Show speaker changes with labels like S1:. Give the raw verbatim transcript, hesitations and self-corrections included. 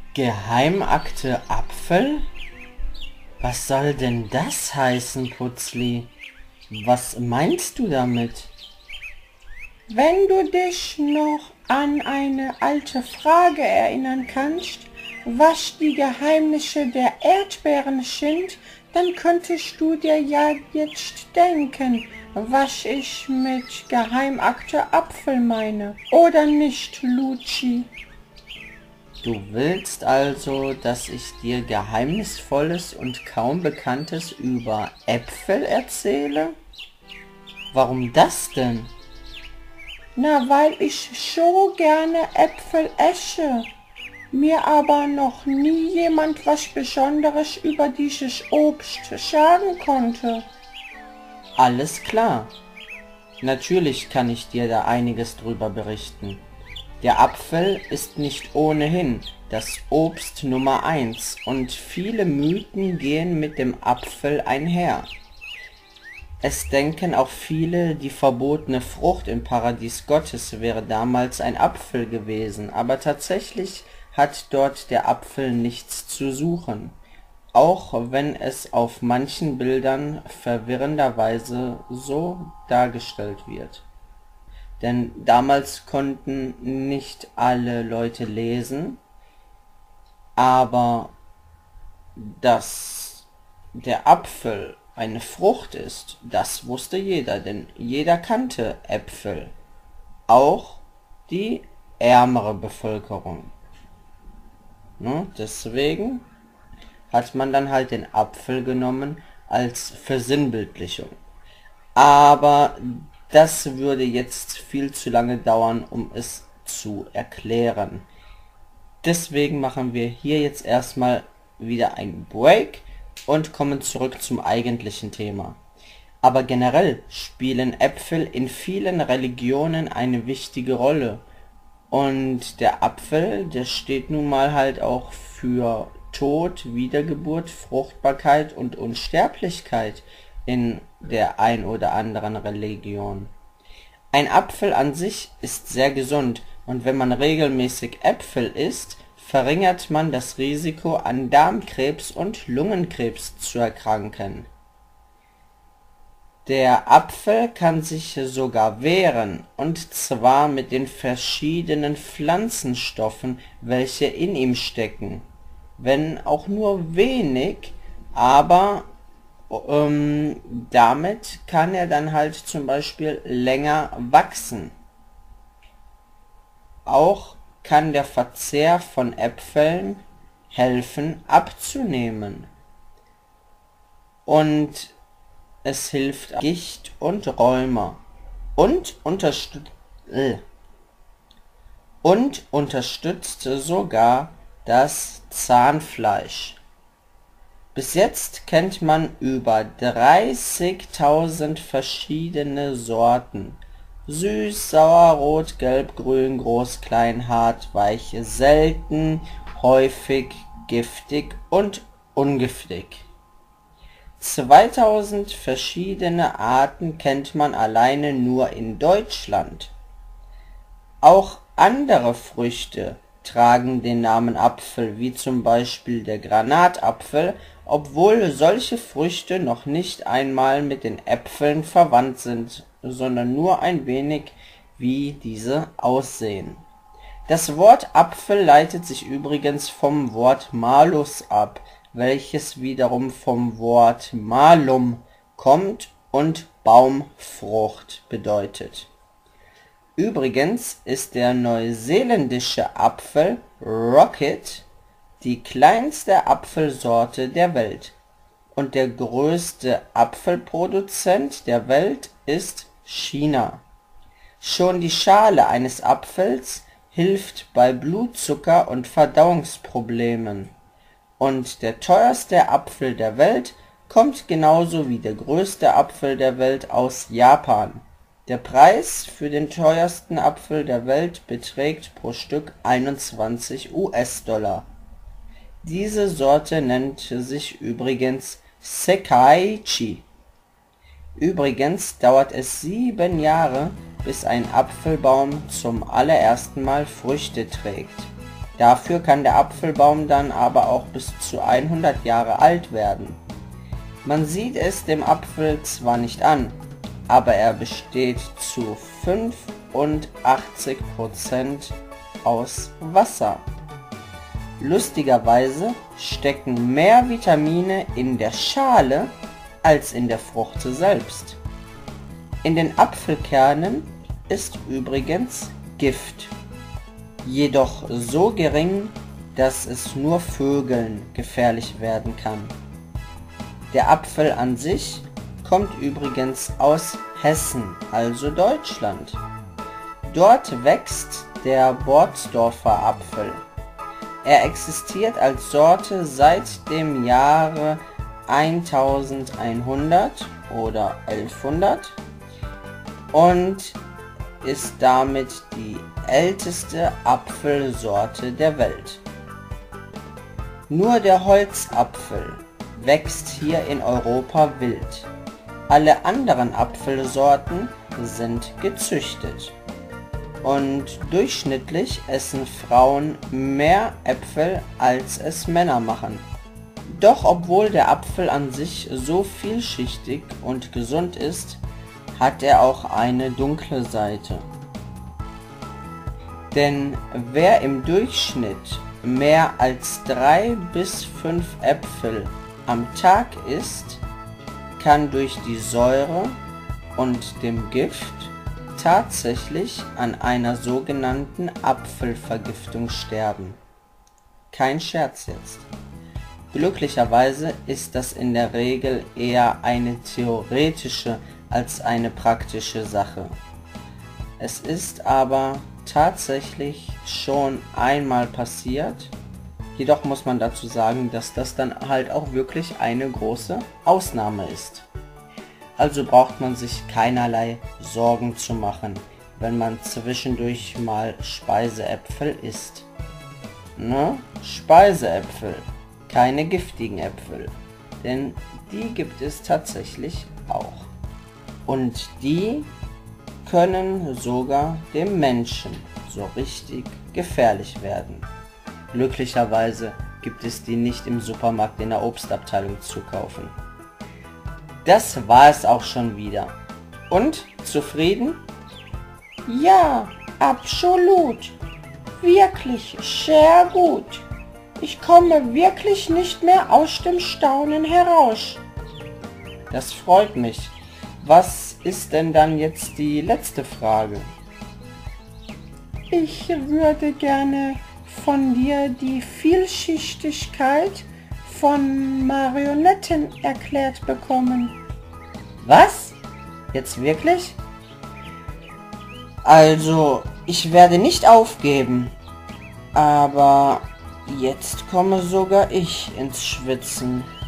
S1: Geheimakte Apfel? Was soll denn das heißen, Putzli? Was meinst du damit?
S2: Wenn du dich noch an eine alte Frage erinnern kannst, was die Geheimnisse der Erdbeeren sind, dann könntest du dir ja jetzt denken, was ich mit Geheimakte Apfel meine. Oder nicht, Luci?
S1: Du willst also, dass ich dir Geheimnisvolles und kaum Bekanntes über Äpfel erzähle? Warum das denn?
S2: Na, weil ich so gerne Äpfel esse. Mir aber noch nie jemand was Besonderes über dieses Obst sagen konnte.
S1: Alles klar. Natürlich kann ich dir da einiges drüber berichten. Der Apfel ist nicht ohnehin das Obst Nummer eins und viele Mythen gehen mit dem Apfel einher. Es denken auch viele, die verbotene Frucht im Paradies Gottes wäre damals ein Apfel gewesen, aber tatsächlich hat dort der Apfel nichts zu suchen, auch wenn es auf manchen Bildern verwirrenderweise so dargestellt wird. Denn damals konnten nicht alle Leute lesen, aber dass der Apfel eine Frucht ist, das wusste jeder, denn jeder kannte Äpfel, auch die ärmere Bevölkerung. Ne? Deswegen hat man dann halt den Apfel genommen als Versinnbildlichung. Aber das würde jetzt viel zu lange dauern, um es zu erklären. Deswegen machen wir hier jetzt erstmal wieder einen Break und kommen zurück zum eigentlichen Thema. Aber generell spielen Äpfel in vielen Religionen eine wichtige Rolle. Und der Apfel, der steht nun mal halt auch für Tod, Wiedergeburt, Fruchtbarkeit und Unsterblichkeit in der ein oder anderen Religion. Ein Apfel an sich ist sehr gesund und wenn man regelmäßig Äpfel isst, verringert man das Risiko an Darmkrebs und Lungenkrebs zu erkranken. Der Apfel kann sich sogar wehren, und zwar mit den verschiedenen Pflanzenstoffen, welche in ihm stecken. Wenn auch nur wenig, aber ähm, damit kann er dann halt zum Beispiel länger wachsen. Auch kann der Verzehr von Äpfeln helfen abzunehmen. Und es hilft Gicht und Rheuma. Und, unterstüt äh, und unterstützt sogar das Zahnfleisch. Bis jetzt kennt man über dreißigtausend verschiedene Sorten. Süß, sauer, rot, gelb, grün, groß, klein, hart, weich, selten, häufig, giftig und ungiftig. zweitausend verschiedene Arten kennt man alleine nur in Deutschland. Auch andere Früchte tragen den Namen Apfel, wie zum Beispiel der Granatapfel, obwohl solche Früchte noch nicht einmal mit den Äpfeln verwandt sind, sondern nur ein wenig wie diese aussehen. Das Wort Apfel leitet sich übrigens vom Wort Malus ab, welches wiederum vom Wort Malum kommt und Baumfrucht bedeutet. Übrigens ist der neuseeländische Apfel Rocket die kleinste Apfelsorte der Welt und der größte Apfelproduzent der Welt ist China. Schon die Schale eines Apfels hilft bei Blutzucker und Verdauungsproblemen. Und der teuerste Apfel der Welt kommt genauso wie der größte Apfel der Welt aus Japan. Der Preis für den teuersten Apfel der Welt beträgt pro Stück einundzwanzig US-Dollar. Diese Sorte nennt sich übrigens Sekaiichi. Übrigens dauert es sieben Jahre, bis ein Apfelbaum zum allerersten Mal Früchte trägt. Dafür kann der Apfelbaum dann aber auch bis zu hundert Jahre alt werden. Man sieht es dem Apfel zwar nicht an, aber er besteht zu fünfundachtzig Prozent aus Wasser. Lustigerweise stecken mehr Vitamine in der Schale als in der Frucht selbst. In den Apfelkernen ist übrigens Gift, jedoch so gering, dass es nur Vögeln gefährlich werden kann. Der Apfel an sich kommt übrigens aus Hessen, also Deutschland. Dort wächst der Bordsdorfer Apfel. Er existiert als Sorte seit dem Jahre eintausendeinhundert oder elfhundert und ist damit die älteste Apfelsorte der Welt. Nur der Holzapfel wächst hier in Europa wild. Alle anderen Apfelsorten sind gezüchtet. Und durchschnittlich essen Frauen mehr Äpfel, als es Männer machen. Doch obwohl der Apfel an sich so vielschichtig und gesund ist, hat er auch eine dunkle Seite. Denn wer im Durchschnitt mehr als drei bis fünf Äpfel am Tag isst, kann durch die Säure und dem Gift tatsächlich an einer sogenannten Apfelvergiftung sterben. Kein Scherz jetzt. Glücklicherweise ist das in der Regel eher eine theoretische als eine praktische Sache. Es ist aber tatsächlich schon einmal passiert, jedoch muss man dazu sagen, dass das dann halt auch wirklich eine große Ausnahme ist. Also braucht man sich keinerlei Sorgen zu machen, wenn man zwischendurch mal Speiseäpfel isst. Ne? Speiseäpfel, keine giftigen Äpfel, denn die gibt es tatsächlich auch. Und die können sogar dem Menschen so richtig gefährlich werden. Glücklicherweise gibt es die nicht im Supermarkt in der Obstabteilung zu kaufen. Das war es auch schon wieder. Und? Zufrieden?
S2: Ja, absolut. Wirklich sehr gut. Ich komme wirklich nicht mehr aus dem Staunen heraus.
S1: Das freut mich. Was ist denn dann jetzt die letzte Frage?
S2: Ich würde gerne von dir die Vielschichtigkeit von Marionetten erklärt bekommen.
S1: Was? Jetzt wirklich? Also, ich werde nicht aufgeben, aber jetzt komme sogar ich ins Schwitzen.